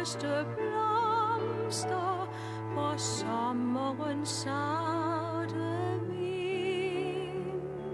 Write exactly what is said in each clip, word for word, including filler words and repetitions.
ondeste blomster på sommerens sarte vind.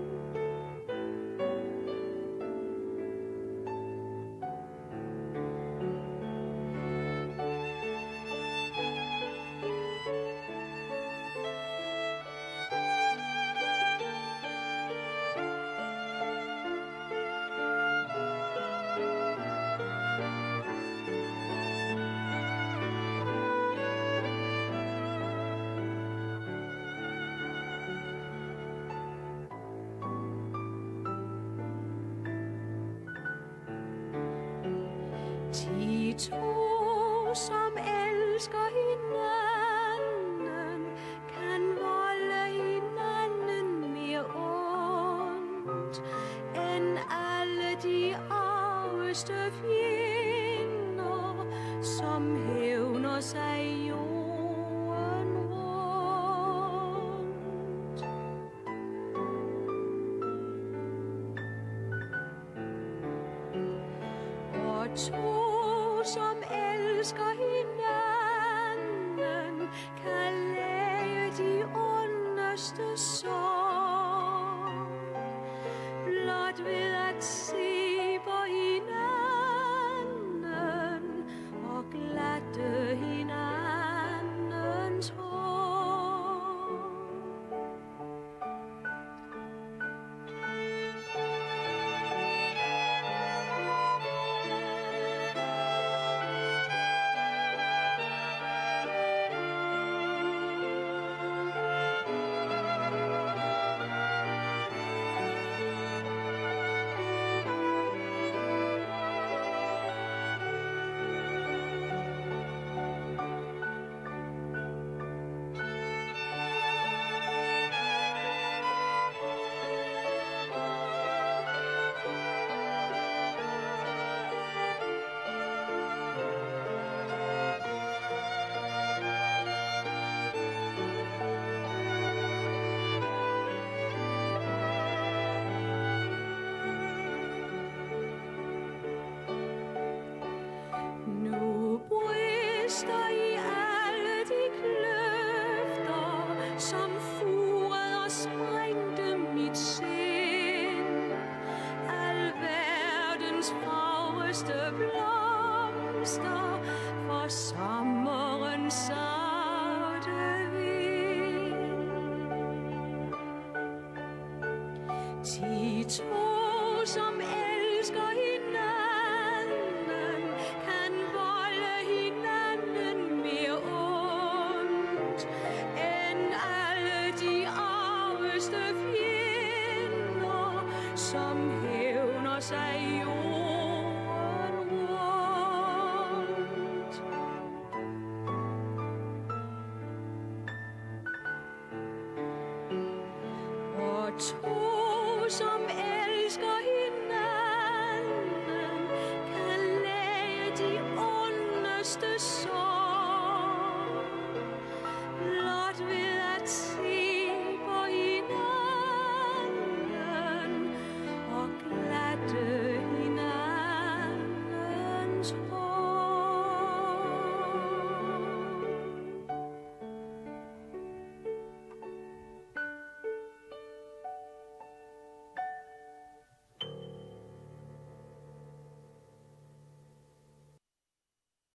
De to, som elsker hinanden, kan volde hinanden mere ondt end alle de arveste fjender, som hævner sig jorden rundt. Og to, som elsker hinanden, kan læge de ondeste sår, blot ved at se på hinanden og glatte hinandens hår. Nu brister i alle de kløfter, som furede og sprængte mit sind. Al verdens farveste blomster for sommerens sarte vind. De to, som elsker hinanden, kan volde hinanden mere ondt end alle de arveste fjender, som hævner sig jorden rundt. Og to, som elsker hinanden, kan læge de ondeste sår,